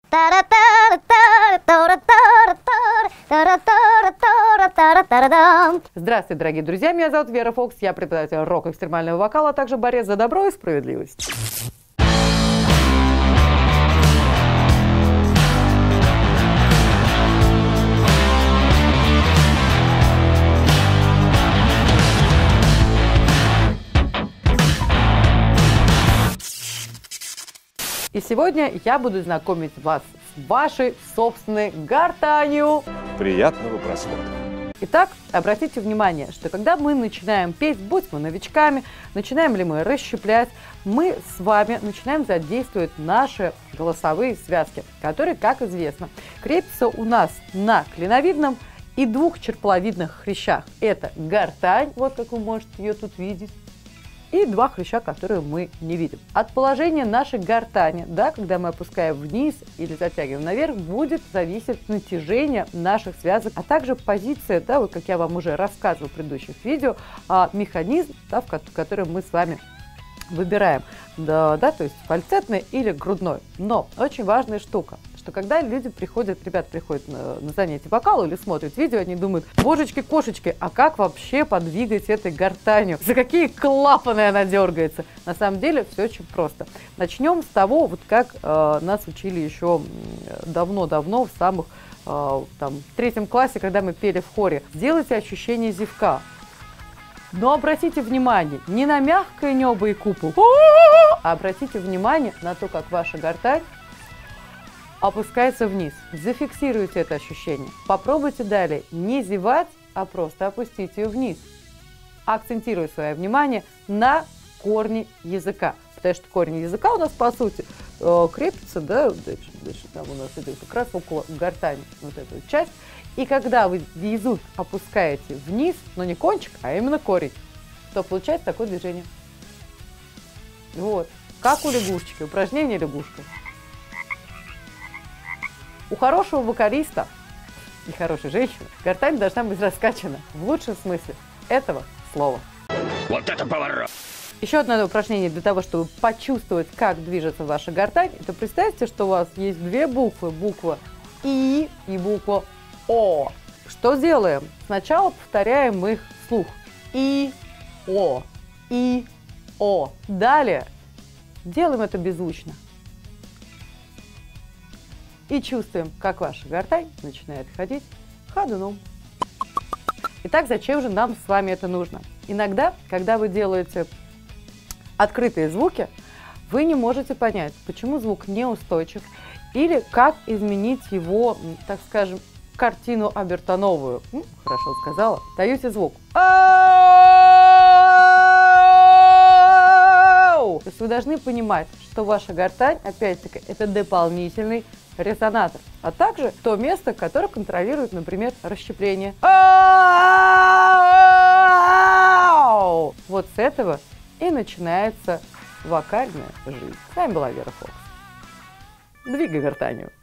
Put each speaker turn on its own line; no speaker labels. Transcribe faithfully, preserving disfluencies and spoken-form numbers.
Здравствуйте, дорогие друзья, меня зовут Вера Фокс, я преподаватель рок-экстремального вокала, а также борец за добро и справедливость. И сегодня я буду знакомить вас с вашей собственной гортанью.
Приятного просмотра.
Итак, обратите внимание, что когда мы начинаем петь, будь мы новичками, начинаем ли мы расщеплять, мы с вами начинаем задействовать наши голосовые связки, которые, как известно, крепятся у нас на клиновидном и двух черпловидных хрящах. Это гортань, вот как вы можете ее тут видеть, и два хряща, которые мы не видим. От положения нашей гортани, да, когда мы опускаем вниз или затягиваем наверх, будет зависеть натяжение наших связок, а также позиция, да, вот как я вам уже рассказывал в предыдущих видео, а, механизм, да, в который мы с вами выбираем, да, да, то есть фальцетный или грудной. Но очень важная штука, что когда люди приходят, ребят приходят на, на занятия вокала или смотрят видео, они думают: божечки-кошечки, а как вообще подвигать этой гортанью? За какие клапаны она дергается? На самом деле все очень просто. Начнем с того, вот как э, нас учили еще давно-давно, в самых э, там, в третьем классе, когда мы пели в хоре. Сделайте ощущение зевка. Но обратите внимание не на мягкое небо и купол, а обратите внимание на то, как ваша гортань опускается вниз. Зафиксируйте это ощущение. Попробуйте далее не зевать, а просто опустить ее вниз. Акцентируя свое внимание на корне языка. Потому что корень языка у нас, по сути, крепится, да, дальше, дальше там у нас идет как раз около гортани, вот эту часть. И когда вы язык опускаете вниз, но не кончик, а именно корень, то получается такое движение. Вот. Как у лягушечки. Упражнение лягушка. У хорошего вокалиста и хорошей женщины гортань должна быть раскачана в лучшем смысле этого слова.
Вот это поворот!
Еще одно упражнение для того, чтобы почувствовать, как движется ваша гортань. Это представьте, что у вас есть две буквы. Буква И и буква О. Что делаем? Сначала повторяем их вслух. И, О, И, О. Далее делаем это беззвучно. И чувствуем, как ваша гортань начинает ходить ходуном. Итак, зачем же нам с вами это нужно? Иногда, когда вы делаете открытые звуки, вы не можете понять, почему звук неустойчив, или как изменить его, так скажем, картину обертоновую. М, хорошо сказала. Даете звук. То есть вы должны понимать, что ваша гортань, опять-таки, это дополнительный резонатор, а также то место, которое контролирует, например, расщепление. Вот с этого и начинается вокальная жизнь. С вами была Вера Фокс. Двигай гортанью.